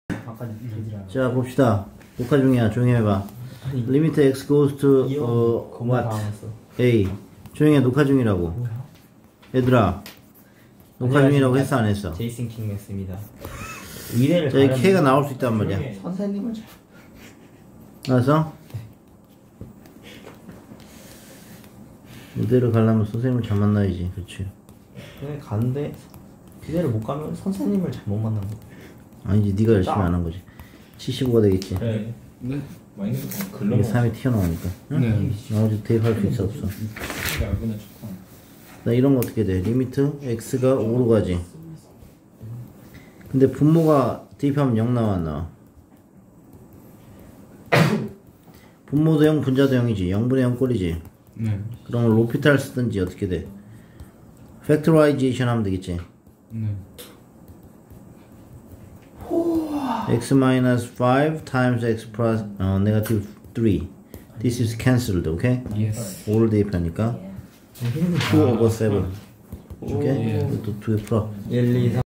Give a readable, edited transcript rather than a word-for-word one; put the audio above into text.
자 봅시다. 녹화 중이야. 조용히 해봐. Limit x goes to what? A. 조용히 해. 녹화 중이라고. 얘들아 녹화 중이라고 했어 안 했어? 제이슨 킹 했습니다. 자 이 K가 나올 수 있단 말이야. 선생님을 잘 알았어? 이대로 가려면 선생님을 잘 만나야지. 그렇지. 그냥 가는데 그대로 못 가면 선생님을 잘못 만난 거. 아니지 네가 열심히 안 한 거지. 75가 되겠지. 네. 네. 많이 이게 3이 튀어나오니까. 응? 네. 나머지 대입할 수 있어 없어? 나 이런 거 어떻게 돼? 리미트 x가 5로 가지. 근데 분모가 대입하면 0 나와 안 나와? 분모도 0 분자도 0이지. 0분의 0 꼴이지. 네. 그럼 로피탈 쓰든지 어떻게 돼? 팩토라이제이션 하면 되겠지. 네. x minus 5 times x plus negative 3. This is cancelled, okay? Yes. 5를 대입하니까 2 over 7. 오케이? 이것도 2에 풀어. 1, 2, 3